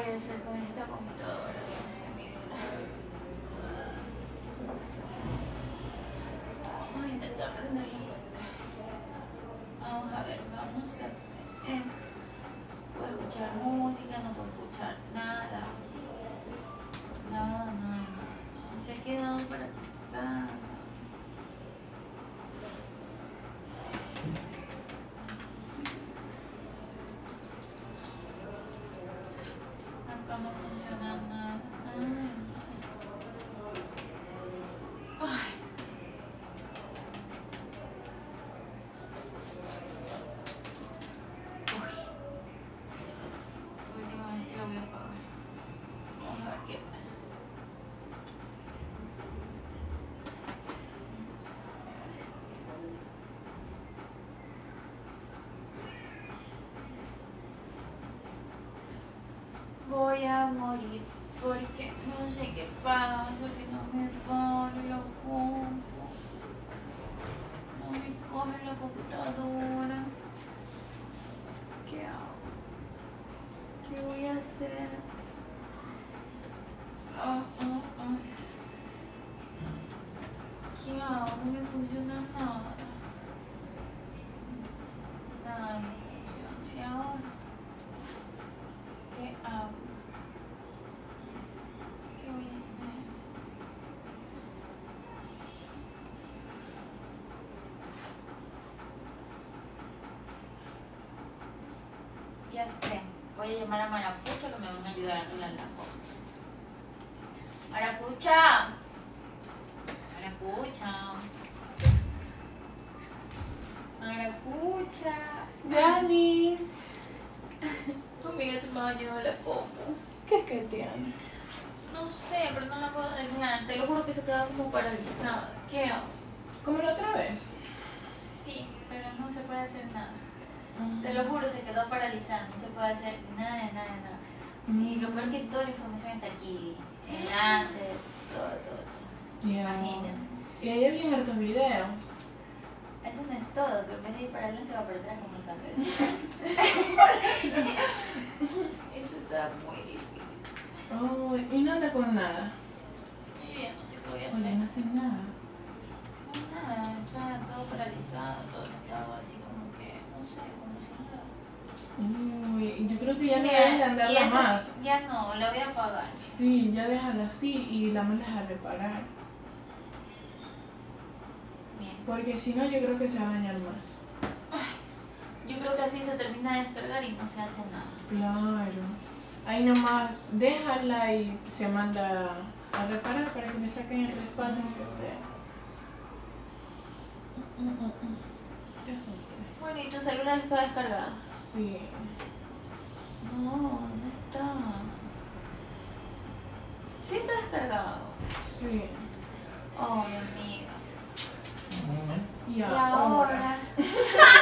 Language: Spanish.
voy a hacer con esta computadora? No sé, mi vida. No sé. Vamos a intentar prender la vuelta. Vamos a ver, vamos a ver. Puedo escuchar música, no puedo escuchar nada. No. Se ha quedado paralizada. Acá no funciona nada. Ay. Últimamente lo voy a apagar. Vamos a ver qué pasa. Voy a morir porque no sé qué pasa, que no me pone la compu, no me coge la computadora. ¿Qué hago? ¿Qué voy a hacer? ¿Qué hago? No me funciona nada. Nada me funciona. ¿Y ahora? ¿Qué hago? ¿Qué voy a hacer? Ya sé, voy a llamar a Marapucha que me van a ayudar a arreglar la cosa. Marapucha. Dani. Tu amiga se me ha dañado la compu. ¿Qué es que tiene? No sé, pero no la puedo arreglar. Te lo juro que se queda como paralizada. ¿Qué hago? ¿Cómo la otra vez? Sí, pero no se puede hacer nada. Te lo juro, se quedó paralizada. No se puede hacer nada. Y lo peor que toda la información está aquí. Enlaces, todo. Yeah. Imagínate. Y ahí había hartos videos. Eso no es todo, que en vez de ir para adelante va para atrás como el cangrejo. Esto está muy difícil. Oh, y no anda con nada. Yo ya no sé qué voy a Oye, hacer. no haces nada. No, nada, está todo paralizado, todo se quedaba así como que, no sé, como si nada. Uy, yo creo que ya no debes de andarla y eso, más. ya no, la voy a apagar. Sí, ya déjala así y la mandas a reparar. Bien. Porque si no, yo creo que se va a dañar más. Yo creo que así se termina de descargar y no se hace nada. Claro. Ahí nomás déjala y se manda a reparar para que le saquen el respaldo que sea. Ya está. Bueno, ¿y tu celular está descargado? Sí. No está. Sí está descargado. Sí. Ay, amiga. Y Y ahora. ahora.